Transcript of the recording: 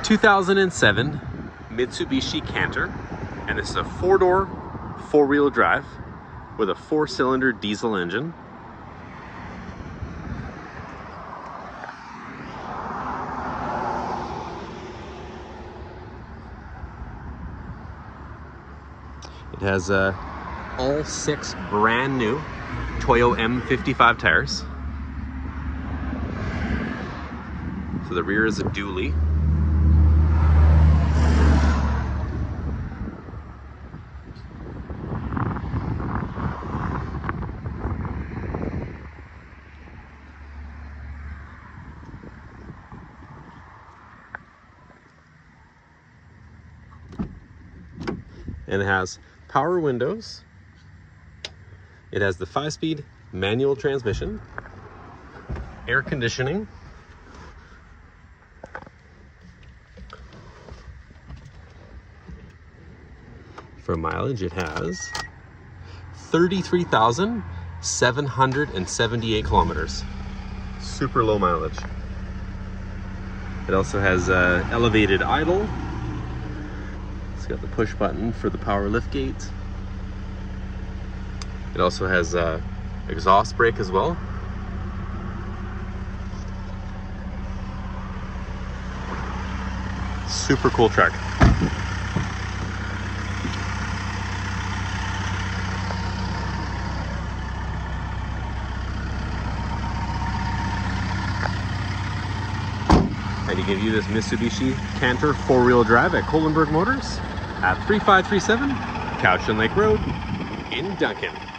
2007 Mitsubishi Canter, and this is a four-door, four-wheel drive with a four-cylinder diesel engine. It has all 6 brand new Toyo M55 tires. So the rear is a dually. And it has power windows. It has the 5-speed manual transmission, air conditioning, for mileage it has 33,778 kilometers. Super low mileage. It also has elevated idle. It's got the push button for the power lift gate. It also has exhaust brake as well. Super cool truck. And you can view this Mitsubishi Canter 4-wheel drive at Kolenberg Motors at 3537 Couch and Lake Road in Duncan.